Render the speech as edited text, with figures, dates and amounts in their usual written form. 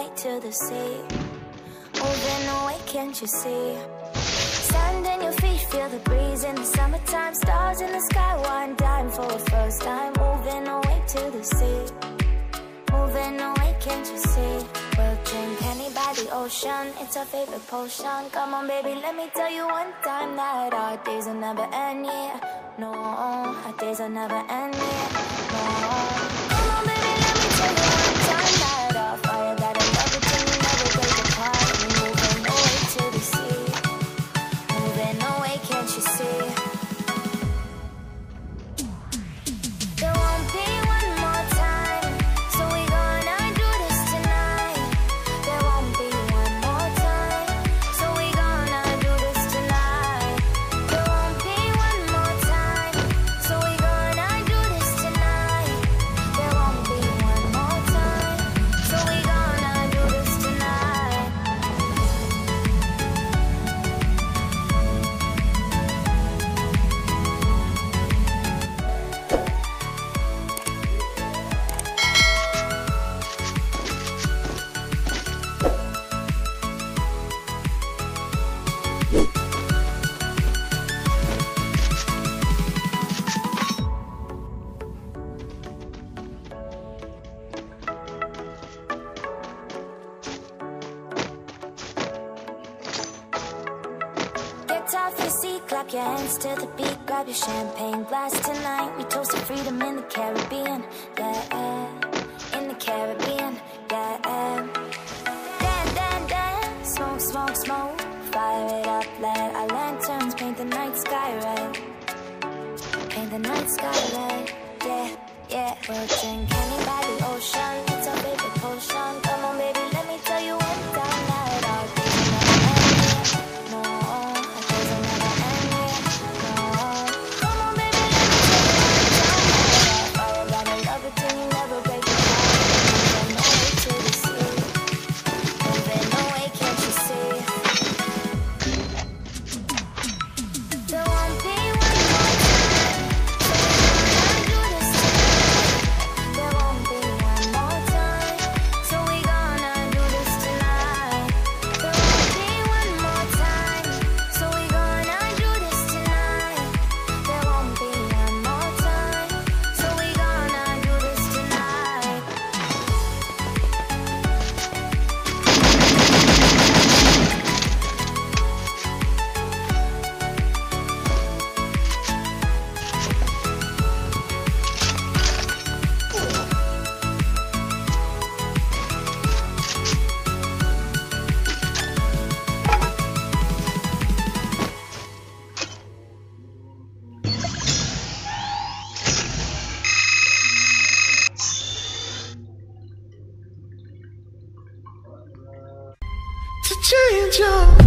away to the sea. Moving away, can't you see? Sand in your feet, feel the breeze in the summertime. Stars in the sky, one dime for the first time. Moving away to the sea. Moving away, can't you see? We'll drink honey by the ocean, it's our favorite potion. Come on baby, let me tell you one time that our days will never end, yeah. No, our days will never end, yeah. No. Come on baby, let me tell you one time that our fire that I love it till we never break apart. We're moving away to the sea. Moving away, can't you see? There won't be one more time, so we gonna do this tonight. There won't be one more time, so we gonna do this tonight. There won't be one more time, so we gonna do this tonight. There won't be one more time, so we gonna do this tonight. Get off your seat, clap your hands to the beat. Grab your champagne glass tonight. We toast to freedom in the Caribbean, yeah. In the Caribbean, yeah. Dance, dance, dance, smoke, smoke, smoke. Fire it up, let our lanterns paint the night sky red. Paint the night sky red, yeah, yeah. We'll drink honey by the ocean, it's our favorite potion. Come on baby, let me tell you one time that our days will never end, yeah. No, our days will never end, yeah. No. Come on baby, let me tell you one time that our fire that I love it till you never break apart. Moving away to the sea. Moving away, can't you see? There won't be one more time, so we gonna do this tonight. There won't be one more time, so we gonna do this tonight. There won't be one more time, so we gonna do this tonight. There won't be one more time, so we gonna do this tonight. To change your